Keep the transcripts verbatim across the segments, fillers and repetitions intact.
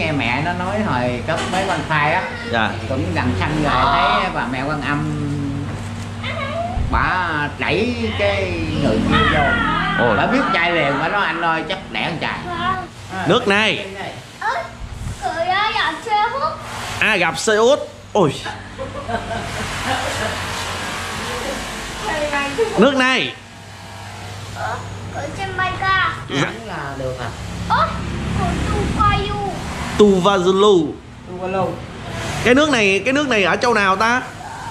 nghe mẹ nó nói hồi cấp mấy con phai á, dạ. cũng đằng xanh rồi thấy bà mẹ Quan Âm bà đẩy cái người kia vô. Ôi. Bà biết trai liền, bà nói anh ơi chắc đẻ con trai. Nước này à, gặp xe út. Ôi nước này Vẫn là được à. Tuvalu. Tuvalu. Cái nước này, cái nước này ở châu nào ta?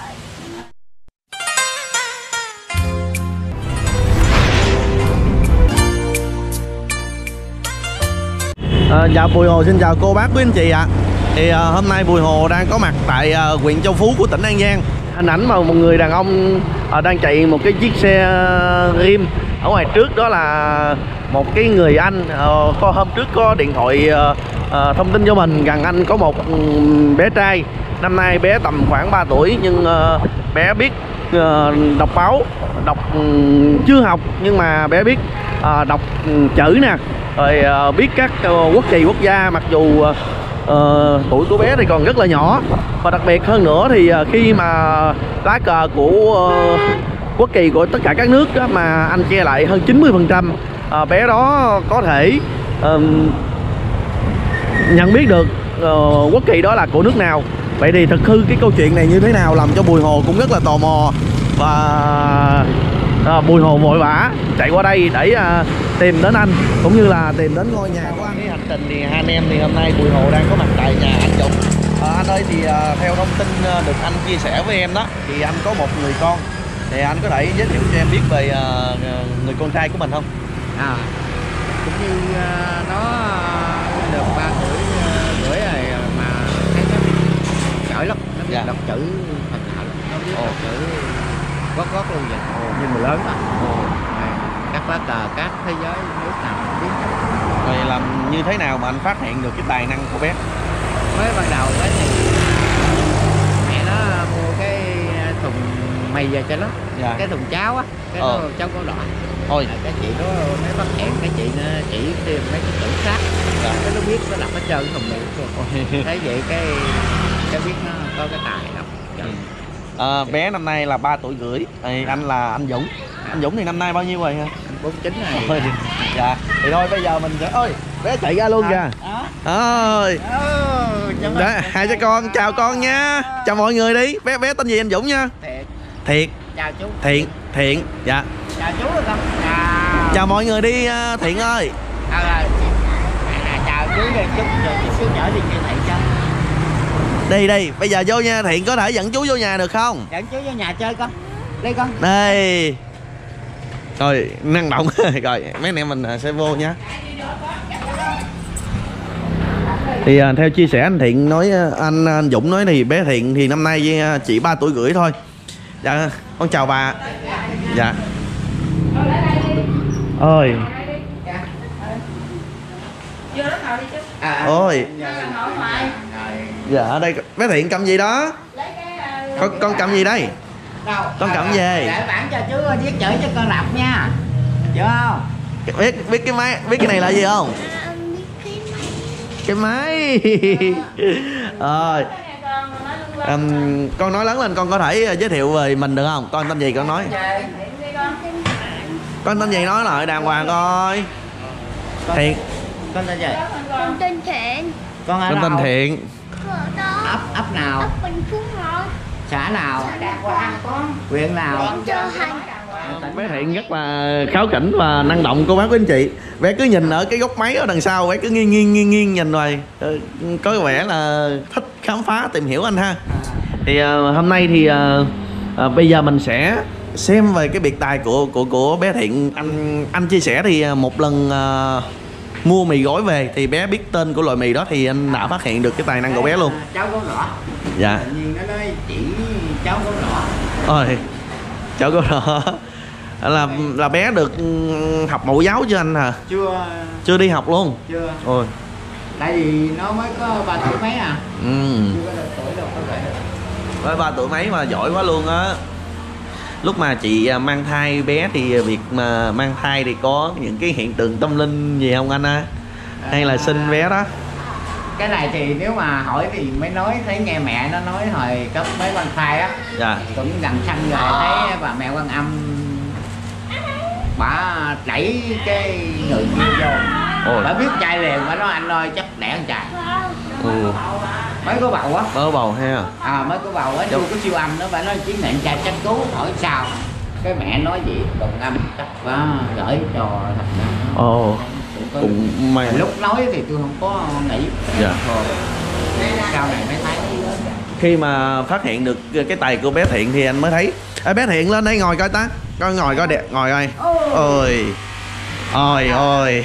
À, dạ Bùi Hồ xin chào cô bác quý anh chị ạ. À. Thì à, hôm nay Bùi Hồ đang có mặt tại à, huyện Châu Phú của tỉnh An Giang. Hình ảnh mà một người đàn ông à, đang chạy một cái chiếc xe rim. Ở ngoài trước đó là một cái người anh à, có hôm trước có điện thoại à, à, thông tin cho mình rằng anh có một um, bé trai. Năm nay bé tầm khoảng ba tuổi nhưng uh, bé biết uh, đọc báo, đọc um, chưa học nhưng mà bé biết uh, đọc um, chữ nè, rồi uh, biết các uh, quốc kỳ quốc gia, mặc dù uh, uh, tuổi của bé thì còn rất là nhỏ. Và đặc biệt hơn nữa thì uh, khi mà lá cờ của uh, quốc kỳ của tất cả các nước đó, mà anh che lại hơn chín mươi phần trăm, uh, bé đó có thể uh, nhận biết được uh, quốc kỳ đó là của nước nào. Vậy thì thực hư cái câu chuyện này như thế nào làm cho Bùi Hồ cũng rất là tò mò. Và à, Bùi Hồ vội vã chạy qua đây để à, tìm đến anh cũng như là tìm đến ngôi nhà của anh. Cái hành trình thì hai anh em thì hôm nay Bùi Hồ đang có mặt tại nhà anh Dũng. À, anh ơi thì à, theo thông tin được anh chia sẻ với em đó thì anh có một người con, thì anh có thể giới thiệu cho em biết về à, người con trai của mình không? À, cũng như uh, nó được ba tuổi uh, rưỡi rồi mà thấy nó giỏi lắm, nó biết dạ. đọc chữ thành thạo, nó biết Ồ. đọc chữ gót gót luôn vậy. Ồ, nhưng mà lớn mà. Ồ. Các lá cờ các thế giới nước nào cũng biết. Rồi làm như thế nào mà anh phát hiện được cái tài năng của bé? Mới ban đầu cái thì mẹ nó mua cái thùng mì về cho nó, dạ. cái thùng cháo á, cái ờ. cháo có loại. Thôi cái chị đó mới phát hiện, cái chị nó chỉ tìm mấy cái chữ khác, dạ. cái nó biết nó đọc hết trơn cái thùng mì. Thấy vậy cái cái biết nó có cái tài đọc. À, bé năm nay là ba tuổi rưỡi, thì anh là anh Dũng. Anh Dũng thì năm nay bao nhiêu rồi ha? bốn mươi chín rồi. Dạ. Thì thôi bây giờ mình sẽ ơi bé chạy ra luôn kìa. Ơi. Đó, hai cha con chào con nha. Chào mọi người đi. Bé bé tên gì anh Dũng nha? Thiện. Thiện. Chào chú. Thiện, Thiện. Dạ. Chào chú được không? Chào. Chào mọi người đi Thiện ơi. À, à, chào chú đi, chú chú chở đi chị Thiện cho. Đi đi, bây giờ vô nha. Thiện có thể dẫn chú vô nhà được không? Dẫn chú vô nhà chơi con. Đi con. Đây. Rồi, năng động. Rồi, mấy anh em mình sẽ vô nha. Thì uh, theo chia sẻ anh Thiện nói, anh, anh Dũng nói thì bé Thiện thì năm nay chỉ ba tuổi rưỡi thôi. Dạ, con chào bà. Dạ. Ôi. Ôi. Dạ, ở đây bé Thiện cầm gì đó? Con con cầm gì đây? Đâu? Con cầm về. Để bản cho chú viết chữ cho con đọc nha. Hiểu không? Biết biết cái máy, biết cái này là gì không? Cái máy. Rồi. Um, con nói lớn lên con có thể giới thiệu về mình được không? Con tên gì con nói? Con tên gì nói lại đàng hoàng coi. Thiện. Con tên gì? Con tên Thiện. Con ở Con tên Thiện. Ấp ấp nào? Ấp Bình Phú một. Xã nào? Huyện nào? Bé Thiện rất là kháu khỉnh và năng động cô bác quý anh chị. Bé cứ nhìn ở cái góc máy ở đằng sau, bé cứ nghiêng nghiêng nghiêng nghiêng nhìn rồi, có vẻ là thích khám phá tìm hiểu anh ha. Thì uh, hôm nay thì uh, uh, bây giờ mình sẽ xem về cái biệt tài của của của bé Thiện. Anh anh chia sẻ thì một lần uh, mua mì gói về thì bé biết tên của loại mì đó, thì anh đã phát hiện được cái tài năng của bé luôn. Cháu có rõ. Dạ. Tự nhiên nó nói chỉ cháu có rõ. Ôi, cháu có rõ. Là là bé được học mẫu giáo chưa anh hả? Chưa. Chưa đi học luôn. Chưa. Ôi. Tại vì nó mới có ba tuổi mấy à. Ừ. Chưa có được tuổi đâu có thể. Mới ba tuổi mấy mà giỏi quá luôn á. Lúc mà chị mang thai bé thì việc mà mang thai thì có những cái hiện tượng tâm linh gì không anh á? Hay là sinh bé đó? cái này thì nếu mà hỏi thì mới nói, thấy nghe mẹ nó nói hồi cấp mấy con khai á. Dạ. Cũng gần sanh rồi thấy bà mẹ Quan Âm bà đẩy cái người kia vô. Ôi. Bà biết trai liền, bà nói anh ơi chắc đẻ con trai. Ừ. Mới có bầu á. Mới có bầu ha. À mới có bầu á, chưa có siêu âm nữa, bà nói chỉ nghiệm trai trách cứu, hỏi sao. Cái mẹ nói gì đồng âm chắc bà gửi cho thật ra. Ồ. Cũng may. Lúc nói thì tôi không có nghĩ. Dạ. Sau này mới thấy. Khi mà phát hiện được cái tay của bé Thiện thì anh mới thấy. Ê, bé Thiện lên đây ngồi coi ta. Coi ngồi coi đẹp, ngồi coi. Ôi. Ôi ôi.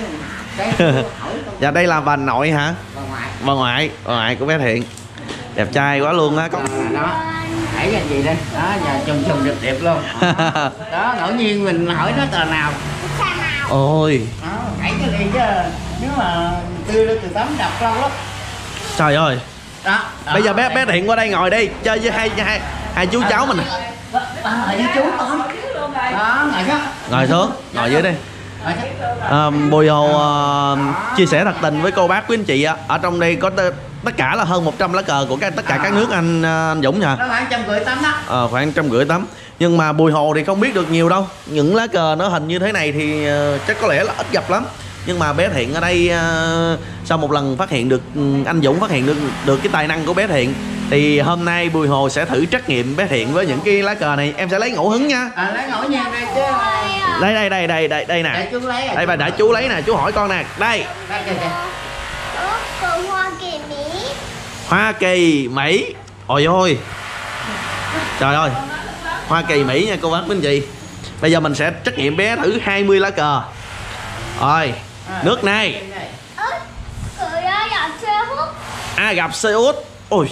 Dạ đây là bà nội hả? Bà ngoại. Bà ngoại, bà ngoại của bé Thiện. Đẹp trai quá luôn á. Có... Đó. Hãy cái gì đây? Đó, giờ trùng trùng đẹp đẹp luôn. Đó, ngẫu nhiên mình hỏi nó tờ nào. Ôi. Đó, hãy cái gì chứ. Nếu mà tư lên từ tấm đọc lâu lắm. Trời ơi. Đó, đó. Bây giờ bé bé Thiện qua đây ngồi đi, chơi với hai hai hai chú cháu mình. Ngồi với chú con. Đó, ngồi đó. Ngồi xuống, ngồi dưới đi. À, Bùi Hồ uh, chia sẻ thật tình với cô bác quý anh chị á, ở trong đây có tất cả là hơn một trăm lá cờ của các tất cả các nước anh, anh Dũng nha. Nó khoảng trăm rưỡi tấm đó. Ờ, khoảng trăm rưỡi tấm. Nhưng mà Bùi Hồ thì không biết được nhiều đâu. Những lá cờ nó hình như thế này thì uh, chắc có lẽ là ít gặp lắm. Nhưng mà bé Thiện ở đây uh, sau một lần phát hiện được um, anh Dũng phát hiện được được cái tài năng của bé Thiện, thì hôm nay Bùi Hồ sẽ thử trắc nghiệm bé Thiện với những cái lá cờ này. Em sẽ lấy ngẫu hứng nha. À, lấy ngẫu nhiên đây chứ. Đây đây đây đây đây đây nè. Để chú lấy. Đây bà đã chú lấy nè, chú hỏi con nè. Đây. Đây kìa kìa. Cờ Hoa Kỳ Mỹ. Hoa Kỳ Mỹ. Ôi ôi. Trời ơi. Hoa Kỳ Mỹ nha cô bác quý anh chị. Bây giờ mình sẽ trắc nghiệm bé thử hai mươi lá cờ. Rồi, nước này. Cờ đó gặp xe hút. À gặp xe út. Ôi.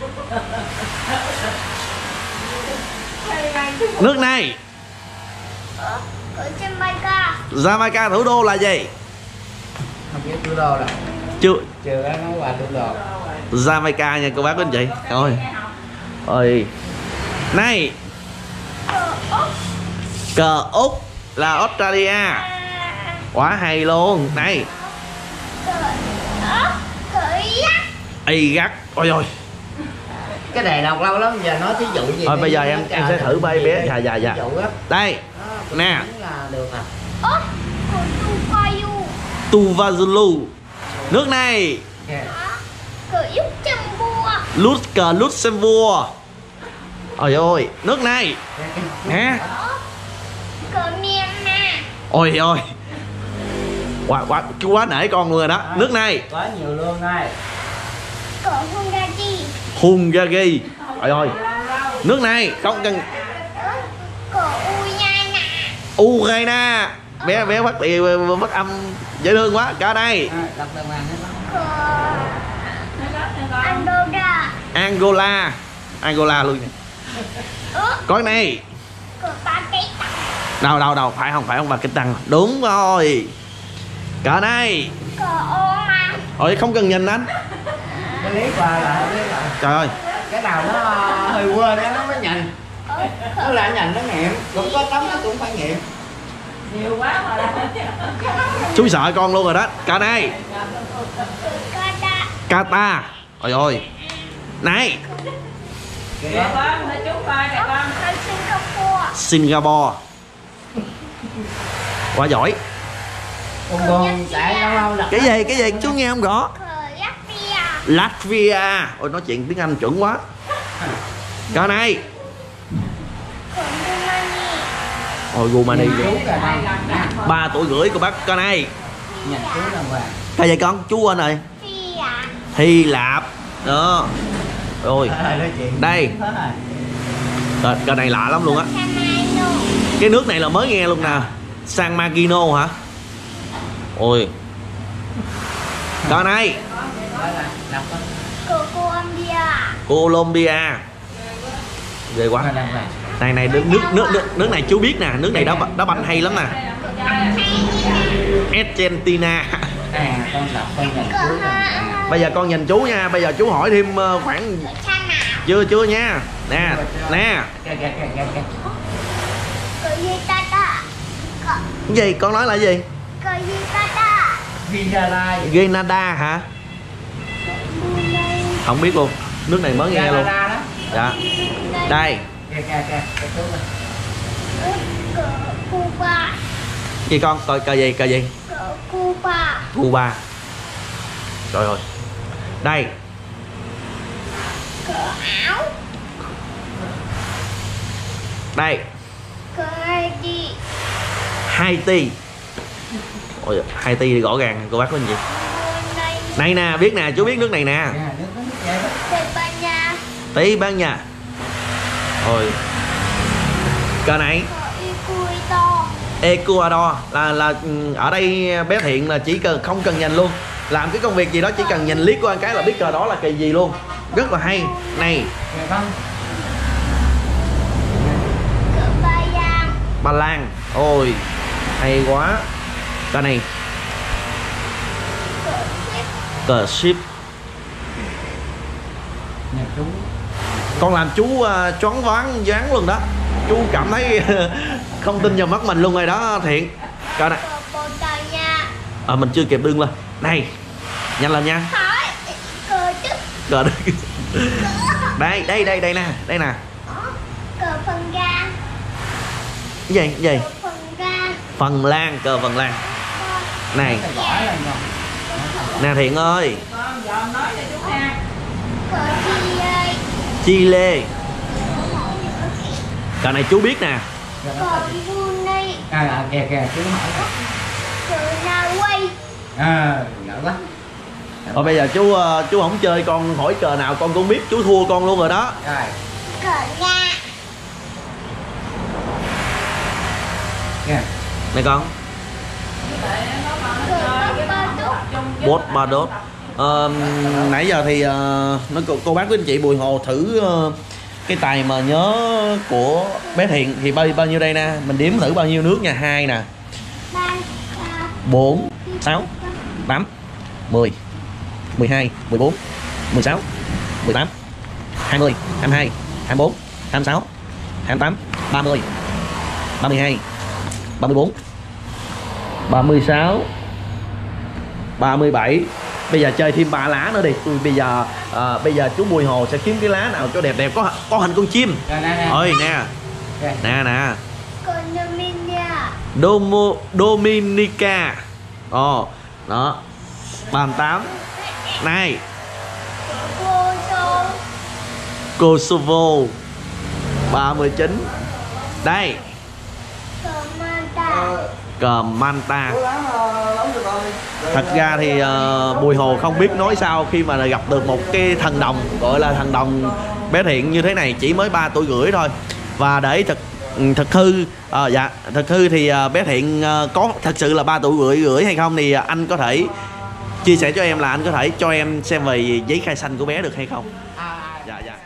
Nước này. Cờ Jamaica. Jamaica thủ đô là gì? Không biết thủ đô đâu. Chưa. Chưa có nói qua thủ đô. Jamaica nha cô bác quý anh chị. Rồi. Ôi. Này. Cờ Úc. Cờ Úc là Australia. Quá hay luôn. Này. Cờ Úc. Cờ Iraq. Iraq. Ôi ôi. Cái này đọc lâu lắm, giờ nói thí dụ gì. Thôi bây giờ em em sẽ thử bay bé. Dạ dạ dạ. Đây. Nè. Được à. Úc. Cờ Tuvalu. Tuvalu. Nước này. Cờ Luxembourg. Lút cờ Luxembourg. Ôi ôi. Nước này. Nè. Cờ Myanmar. Ôi ôi. Quá quá chú quá nể con luôn rồi đó. Nước này. Quá nhiều luôn đây. Cờ Hungary. Hungary. Ôi ôi. Nước này không cần. Cờ Ukraine. Ukraine. Bé bé bắt thì bắt âm dễ thương quá. Cả đây. Đọc đàng hoàng hết. Cờ Andorra. Angola. Angola luôn nè. Có cái này. Cờ Pakistan. Đâu đâu đâu, phải không phải không Pakistan. Đúng rồi. Cỡ này. Cờ Oman. Ôi không cần nhìn anh. Cái lý qua là lý lại. Trời ơi. Cái nào nó hơi quên đó nó mới nhìn. Nó lại nhìn nó nghiệm. Cũng có tấm nó cũng phải nghiệm. Nhiều quá mà. Chú sợ con luôn rồi đó. Cỡ này. Qatar. Qatar. Ôi ôi. Này. Kìa con, nó chút coi kìa con. Singapore. Singapore. Quá giỏi. Con con chạy lâu lâu đặt. Cái gì cái gì chú nghe không rõ. Cờ Latvia. Latvia. Ôi nói chuyện tiếng Anh chuẩn quá. Cỡ này. Cờ Romania. Ôi Rumani. Chú kìa con. Ba tuổi rưỡi của bác. Cỡ này. Nhìn chú đàng hoàng. Cái gì con chú quên rồi. Hy Lạp. Hy Lạp. Đó. Ôi. Đây. Cờ, cờ này lạ lắm luôn á. San Marino. Cái nước này là mới nghe luôn nè. San Marino hả? Ôi. Cờ này. Cờ Colombia. Colombia. Ghê quá. Này này nước nước nước nước, nước này chú biết nè, nước này đá đá banh hay lắm nè. Argentina. À, con đọc con nhìn chú. Bây giờ con nhìn chú nha, bây giờ chú hỏi thêm khoảng chưa chưa nha. Nè, nè. Kìa kìa kìa kìa. Cờ Grenada. Cái gì? Con nói là gì? Cờ Grenada. Grenada. Grenada hả? Không biết luôn, nước này mới nghe luôn. Dạ. Đây. Kìa kìa kìa, cái tướng này. Cờ Cuba. Gì con, coi cờ gì, cờ gì? Cờ Cuba. Cuba. Trời ơi. Đây. Cờ Áo. Đây. Cờ Haiti. Haiti. Ôi, Haiti thì rõ ràng cô bác có gì? Này. Này nè, biết nè, chú biết nước này nè. Tây Ban Nha. Tây Ban Nha. Ôi. Cờ này. Cờ Ecuador. Ecuador là là ở đây bé Thiện là chỉ cần không cần nhìn luôn, làm cái công việc gì đó chỉ cần nhìn liếc qua cái là biết cờ đó là kỳ gì luôn, rất là hay. Này. Cờ Ba Lan. Ba Lan. Ôi hay quá. Cờ này. Cờ Ship. Cờ ship. Con làm chú uh, choáng váng dáng luôn đó, chú cảm thấy không tin vào mắt mình luôn rồi đó Thiện. Cờ này. Cờ Bồ Đào Nha. À, mình chưa kịp đương lên. Này, nhanh lên nha. Hỏi. Cờ chứ. Cờ đây. Đây, đây, đây, đây nè, đây nè. Cờ Phần Lan. Cái gì, cái gì? Cờ Phần Lan. Phần Lan, cờ Phần Lan. Này. Nè Thiện ơi. Cờ Chile. Chile. Cờ này chú biết nè. Cờ Brunei. À kìa kìa, chú hỏi. Cờ Na Uy. À, giỏi quá. Rồi bây giờ chú uh, chú không chơi con hỏi cờ nào con cũng biết, chú thua con luôn rồi đó. Rồi. Cờ Nga. Kìa. Này con. Cờ Ba Đốt. Bốt ba đốt. Ờ, nãy giờ thì uh, nói cô, cô bác với anh chị Bùi Hồ thử uh, cái tài mà nhớ của bé Thiện thì bao bao nhiêu đây nè, mình đếm thử bao nhiêu nước nha. Hai nè, bốn, sáu, tám, mười, mười hai, mười bốn, mười sáu, mười tám, hai mươi, hai mươi hai, hai mươi bốn, hai mươi sáu, hai mươi tám, ba mươi, ba mươi hai, ba mươi bốn, ba mươi sáu, ba mươi bảy. Bây giờ chơi thêm ba lá nữa đi. Tôi bây giờ à, bây giờ chú Bùi Hồ sẽ kiếm cái lá nào cho đẹp đẹp có có hình con chim. Ơi nè. Nè nè. Domo, Dominica. Ồ, đó. ba mươi tám. Này. Kosovo. ba mươi chín. Đây. Cờ Manta. Thật ra thì uh, Bùi Hồ không biết nói sao khi mà gặp được một cái thần đồng, gọi là thần đồng bé Thiện như thế này, chỉ mới ba tuổi rưỡi thôi. Và để thật thật hư à, dạ thật hư thì uh, bé Thiện uh, có thật sự là ba tuổi rưỡi rưỡi hay không thì uh, anh có thể chia sẻ cho em là anh có thể cho em xem về giấy khai sinh của bé được hay không? Dạ dạ.